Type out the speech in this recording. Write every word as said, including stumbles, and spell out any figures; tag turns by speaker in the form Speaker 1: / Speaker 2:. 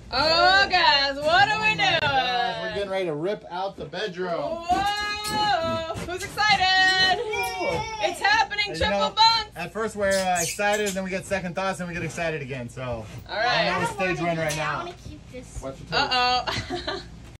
Speaker 1: Oh, guys, what are we doing?
Speaker 2: Guys, we're getting ready to rip out the bedroom.
Speaker 1: Whoa! Who's excited?
Speaker 2: Whoa.
Speaker 1: It's happening,
Speaker 2: You
Speaker 1: Triple
Speaker 2: know,
Speaker 1: Bunks.
Speaker 2: At first we're uh, excited, and then we get second thoughts, and we get excited again. So,
Speaker 1: all right.
Speaker 2: I know what stage we're in right now.
Speaker 3: I want to keep this.
Speaker 2: Watch your toes.
Speaker 1: Uh oh.